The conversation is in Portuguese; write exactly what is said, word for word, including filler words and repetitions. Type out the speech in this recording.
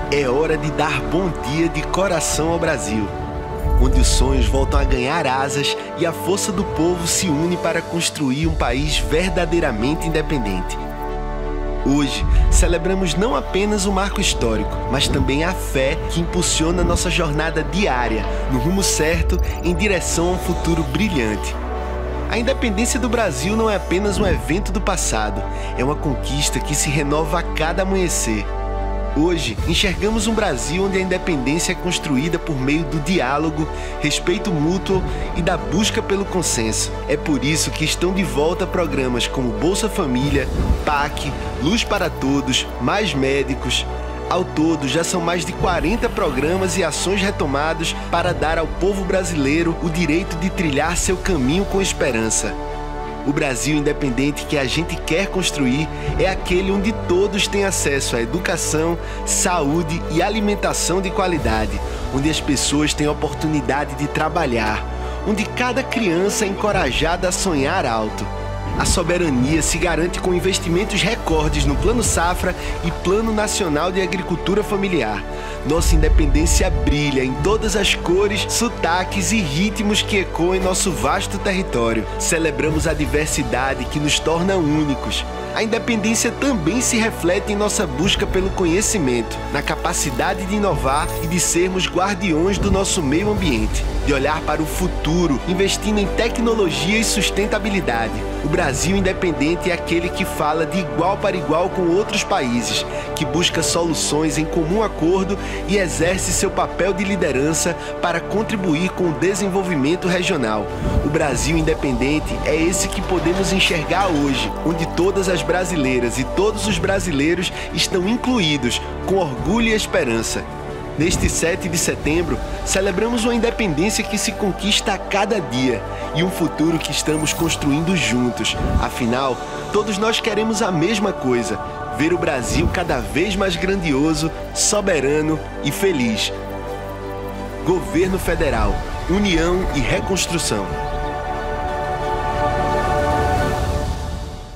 É hora de dar bom dia de coração ao Brasil, onde os sonhos voltam a ganhar asas e a força do povo se une para construir um país verdadeiramente independente. Hoje, celebramos não apenas o marco histórico, mas também a fé que impulsiona nossa jornada diária no rumo certo em direção a um futuro brilhante. A independência do Brasil não é apenas um evento do passado, é uma conquista que se renova a cada amanhecer. Hoje, enxergamos um Brasil onde a independência é construída por meio do diálogo, respeito mútuo e da busca pelo consenso. É por isso que estão de volta programas como Bolsa Família, P A C, Luz para Todos, Mais Médicos. Ao todo, já são mais de quarenta programas e ações retomados para dar ao povo brasileiro o direito de trilhar seu caminho com esperança. O Brasil independente que a gente quer construir é aquele onde todos têm acesso à educação, saúde e alimentação de qualidade, onde as pessoas têm a oportunidade de trabalhar, onde cada criança é encorajada a sonhar alto. A soberania se garante com investimentos recordes no Plano Safra e Plano Nacional de Agricultura Familiar. Nossa independência brilha em todas as cores, sotaques e ritmos que ecoam em nosso vasto território. Celebramos a diversidade que nos torna únicos. A independência também se reflete em nossa busca pelo conhecimento, na capacidade de inovar e de sermos guardiões do nosso meio ambiente, de olhar para o futuro, investindo em tecnologia e sustentabilidade. O Brasil independente é aquele que fala de igual para igual com outros países, que busca soluções em comum acordo e exerce seu papel de liderança para contribuir com o desenvolvimento regional. O Brasil independente é esse que podemos enxergar hoje, onde todas as brasileiras e todos os brasileiros estão incluídos, com orgulho e esperança. Neste sete de setembro, celebramos uma independência que se conquista a cada dia e um futuro que estamos construindo juntos. Afinal, todos nós queremos a mesma coisa: ver o Brasil cada vez mais grandioso, soberano e feliz. Governo Federal, União e Reconstrução.